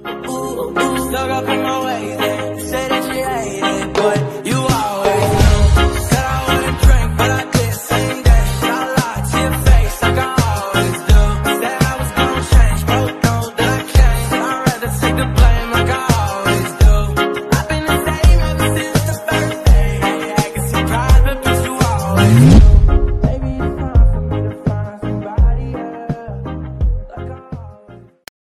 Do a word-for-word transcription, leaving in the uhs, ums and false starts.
Ooh, ooh, dug up in my ways, yeah.